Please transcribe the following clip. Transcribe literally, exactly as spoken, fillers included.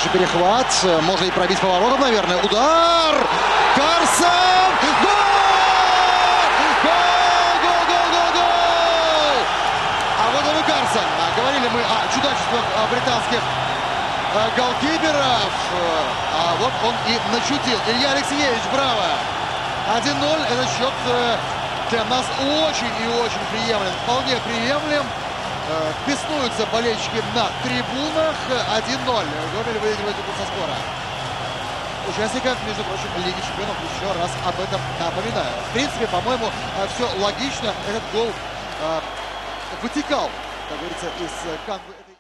хороший перехват. Можно и пробить поворотом, наверное. Удар! Карсон! Гол! Гол! Гол! Гол! Гол! Гол! А вот он и Карсон. Говорили мы о чудачествах британских голкиперов. А вот он и начутил. Илья Алексеевич, браво! один ноль. Этот счет для нас очень и очень приемлем. Вполне приемлем. Беснуются болельщики на трибунах. один ноль. Гомель выигрывает игру со скора. Участников, между прочим, Лиги Чемпионов, еще раз об этом напоминаю. В принципе, по-моему, все логично. Этот гол вытекал, как говорится, из канвы.